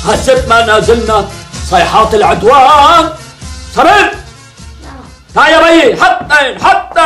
هالست ما نازلنا صيحات العدوان. صرير تعال يا بيي، حطين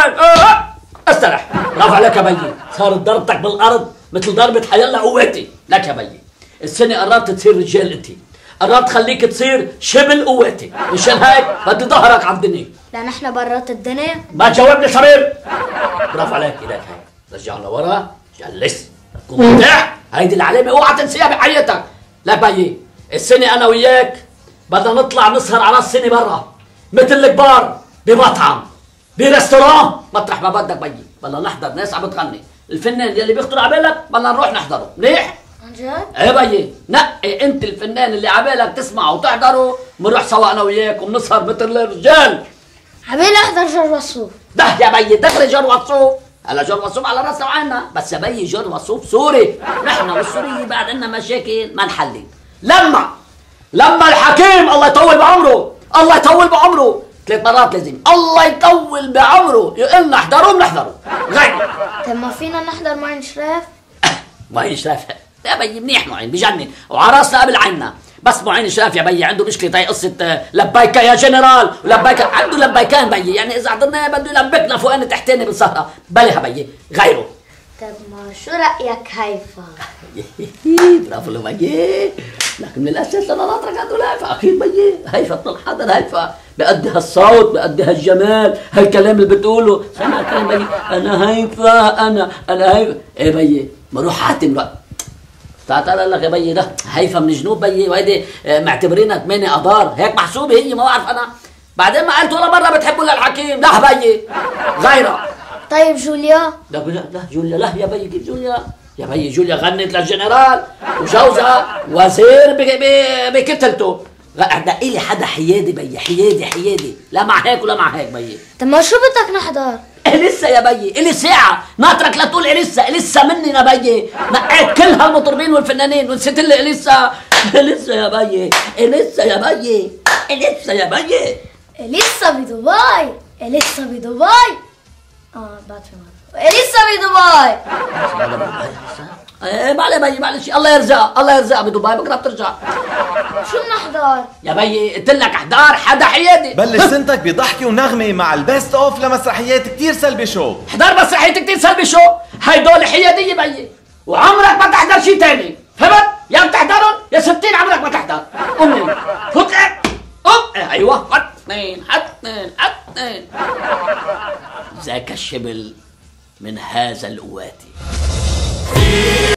استرح. برافو عليك يا بيي، صارت ضربتك بالارض مثل ضربة حيلا قوتي. لك يا بيي السنة قربت تصير رجال انت، قربت خليك تصير شبل قوتي، مشان هيك بدي ظهرك على الدنيا. لا نحن برات الدنيا. ما تجاوبني صرير. برافو عليك، ايدك هيك رجع لورا، جلس تكون مرتاح. هيدي العلامة اوعى تنسيها بحياتك. لك بيي السنة انا وياك بدنا نطلع نسهر على السنة برا مثل الكبار، بمطعم بريستوران، مطرح ما بدك بيي. بدنا نحضر ناس عم بتغني، الفنان يلي بيخطر على بالك بدنا نروح نحضره. منيح؟ عن جد؟ ايه بيي، نقي انت الفنان اللي على بالك تسمعه وتحضره، بنروح سوا انا وياك وبنسهر مثل الرجال. عبالي احضر جور وصوف. ده يا بيي دغري جور وصوف. هلا جور وصوف على راسنا وعيننا، بس يا بيي جور وصوف سوري، نحن والسوريين بعد عندنا مشاكل ما نحلل. لما الحكيم الله يطول بعمره، الله يطول بعمره 3 مرات لازم الله يطول بعمره يقول لنا احضروا بنحضروا. غير طيب ما فينا نحضر معين شراف؟ معين شراف يا بيي منيح، معين بجنن وعلى راسنا قبل عيننا، بس معين شراف يا بيي عنده مشكله. هي قصه لبيكا يا جنرال، ولبيكا عنده لبيكان بيي، يعني اذا حضرنا بده يلبكنا فوقاني تحتاني بالسهره. بلى يا بيي غيره. طيب ما شو رايك هيفا؟ برافو له بيي، لكن من الاساس انا ناطرك عنده هيفا. اكيد بيي هيفا بتنحضر، هيفا بأدي هالصوت، بأدي هالجمال، هالكلام اللي بتقوله. سمع كلام بيي انا هيفا، انا هيفا. ايه بيي مروح حاتم بقى. تعال لك يا بيي ده هيفا من جنوب بيي، وهيدي معتبرينها 8 اذار هيك محسوبه هي، ما بعرف انا. بعدين ما قلت ولا مره بتحبوا للحكيم. لا بيي غيرها. طيب جوليا؟ لا جوليا لا يا بيي، كيف جوليا؟ يا بيي جوليا غنت للجنرال وجوزها وزير بكتلته. دقي لي حدا حيادي بيي، حيادي، لا مع هيك ولا مع هيك بيي. طب ما شو بدك نحضر؟ لسه يا بيي الي ساعة، ناطرك لا تقول لسه مننا بيي. نقيت كل هالمطربين والفنانين ونسيت لي لسه يا بيي، لسه يا بيي. لسه بدبي. بعد لسه بدبي. ايه معلش الله يرزقها بدبي بكره بترجع. شو بنحضر؟ يا بيي قلت لك احضار حدا حيادي. بلش سنتك بضحكة ونغمة مع البيست اوف لمسرحيات كتير سلبي شو. احضر مسرحيات كتير سلبي شو، هيدول حيادية بيي، وعمرك ما تحضر شي تاني، فهمت؟ يا بتحضرهم يا 60 عمرك ما تحضر. امي فوت ايوه حط اثنين ذاك الشبل من هذا القواتي.